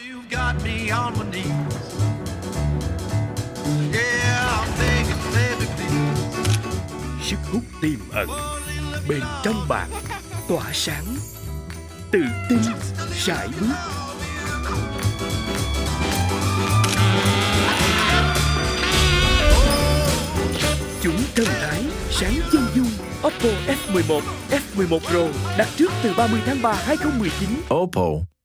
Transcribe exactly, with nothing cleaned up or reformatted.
Sức hút tiềm ẩn bên trong bạn tỏa sáng, tự tin sải bước. Chúng thần thái sáng chân dung. Oppo F mười một, F mười một Pro đặt trước từ ba mươi tháng ba hai không một chín. Oppo.